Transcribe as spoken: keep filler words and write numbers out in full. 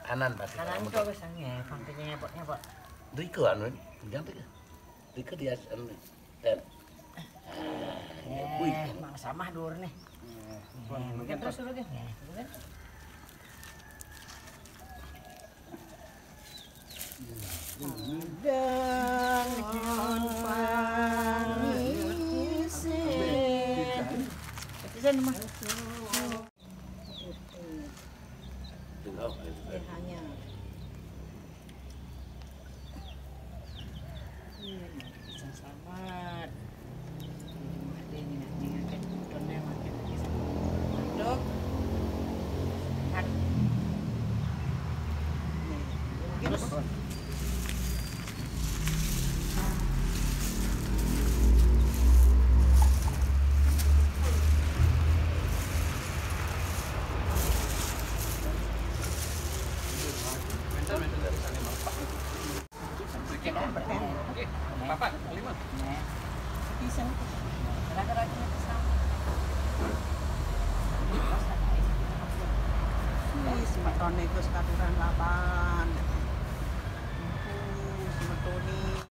kanan pasti Kanan kamu itu wis sange, sampingnya ngepot-ngepot. Riko anu jangan Riko Riko dia anu dan Wih, mang samah dur nih. Mungkin terus dulu deh. Dengan pangisen. Pangisen mah. Hanya. Selamat. Dok. Terus Bapak, lima. Bisa. Lagi-lagi sama. Wis metone Gus katuran lapan. Uh, metone